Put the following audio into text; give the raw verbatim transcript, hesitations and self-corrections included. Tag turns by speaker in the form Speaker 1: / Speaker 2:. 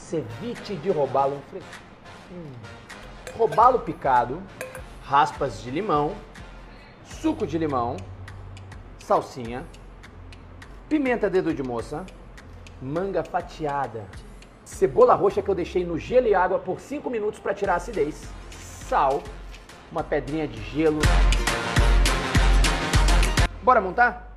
Speaker 1: ceviche de robalo um fresco. Hum. Robalo picado, raspas de limão, suco de limão, salsinha, pimenta dedo de moça, manga fatiada, cebola roxa que eu deixei no gelo e água por cinco minutos para tirar a acidez, sal, uma pedrinha de gelo. Bora montar?